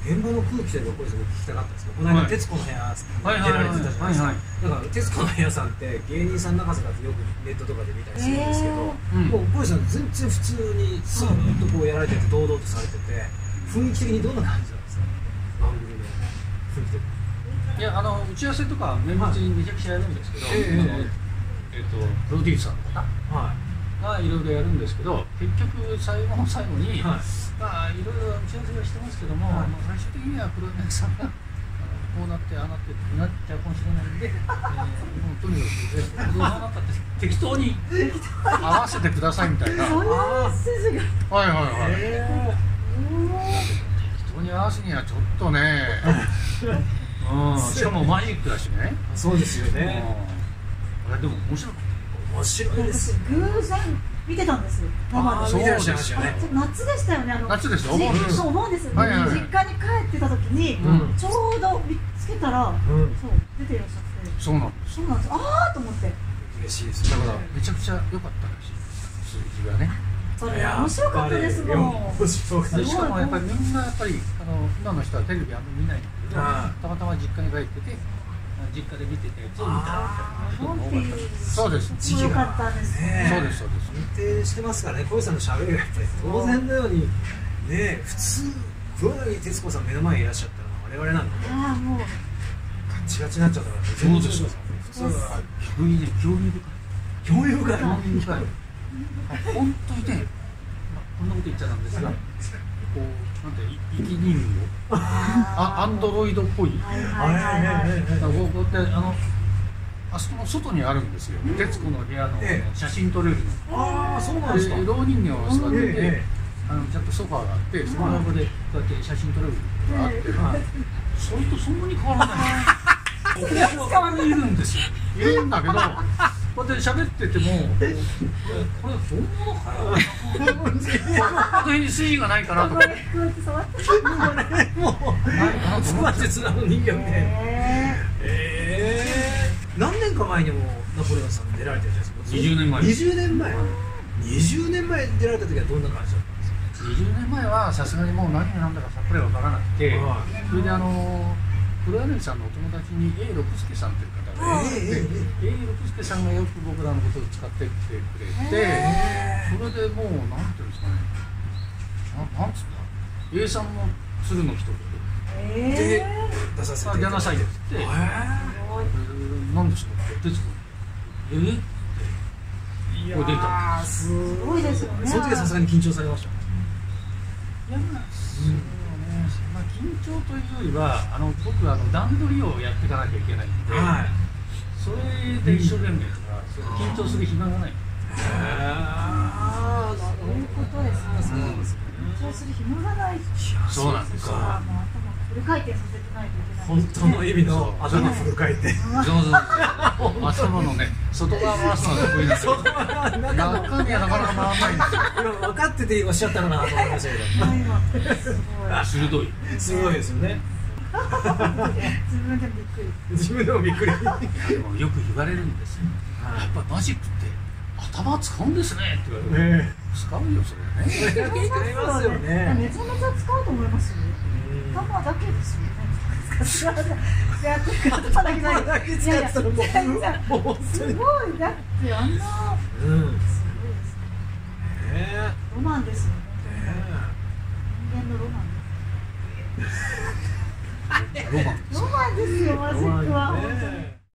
現場の空気というか、これ聞きたかったんですけど、この間、徹子の部屋出られてたじゃないですか。だから、徹子の部屋さんって芸人さん泣かせだってよくネットとかで見たりするんですけど、もう小石さん全然普通にスーッとこうやられてて、堂々とされてて、雰囲気的にどんな感じなんですか、番組の雰囲気的に。 いや、打ち合わせとか綿密にめちゃくちゃやるんですけど、プロデューサーの方がいろいろやるんですけど、結局最後の最後に、まあいろいろ打ち合わせはしてますけども、最終的には黒柳さんがこうなってああなってってなっちゃうかもしれないんで、もうとにかくどうなったって適当に合わせてくださいみたいな。 そういうメッセージが。 はいはいはい。適当に合わせにはちょっとね。しかもマジックだしね。 そうですよね。 あれでも面白かった。 面白いです。 偶然見てたんですよ。 そうでしたね。 夏でしたよね。 夏ですよ。 そう思うんですよ。実家に帰ってた時にちょうど見つけたら、そう出ていらっしゃって。 そうなんです。 そうなんです。ああと思って。 嬉しいです。だからめちゃくちゃ良かったらしい。数字がね。 それ面白かったですもん。 しかもやっぱりみんなやっぱり今の人はテレビあんまり見ないんだけど、たまたま実家に帰ってて実家で見てたやつを見たみたいな。そうです。 良かったですね。 そうですそうです。 安定してますからね。小石さんの喋りがやっぱり当然のようにね、普通黒柳徹子さん目の前にいらっしゃったら我々なんかもうガチガチになっちゃったから。 そうですよ。普通は逆にね興味深い。本当にね、こんなこと言っちゃなんですが、こうなんて生き人形、アンドロイドっぽい。こうやってあそこの外にあるんですよ。徹子の部屋の写真撮れるの。 ああ、そうなんですか。 老人形を座ってて、ちゃんとソファーがあって、その横でこうやって写真撮れるのがあって、それとそんなに変わらない。他にいるんですよ。いるんだけど。こうやって喋ってても、これ本物かよ。この辺に筋がないかなとか。 もうつまってつなの人形みたいな。何年か前にもナポレオンさん出られてるじゃないですか。 20年前。 20年前出られた時はどんな感じだったんですか。 20年前はさすがにもう何が何だかさっぱりわからなくて、それで黒柳さんのお友達に A 六輔さんという方がいて、A 六輔さんがよく僕らのことを使ってきてくれて、それでもうなんていうんですかね、なんつった A さんの鶴の人で出させて出なさいって言って、何ですかって徹子ってこれ出た。 すごいですよね。 その時はさすがに緊張されました。 いや緊張というよりは僕は段取りをやっていかなきゃいけないんで、それで一生懸命とか緊張する暇がない。 そういうことですね。緊張する暇がない。 そうなんですよ。 頭フル回転させてないといけない。 本当の意味の頭フル回転。 頭のね外側回すのが得意なんで、中身はなかなか回らないんですよ。 今分かってておっしゃったのかなと思いましたけど。 鋭い。 すごいですよね。自分でもびっくり。よく言われるんですよ。やっぱマジックって頭使うんですねって言われる。使うよそれね。 使いますよね。 めちゃめちゃ使うと思いますよ。頭だけですよね。頭だけ使ってたらもうすごいだってあんなすごいですね。ロマンですよね。人間のロマンです。ロマンですよマジックは本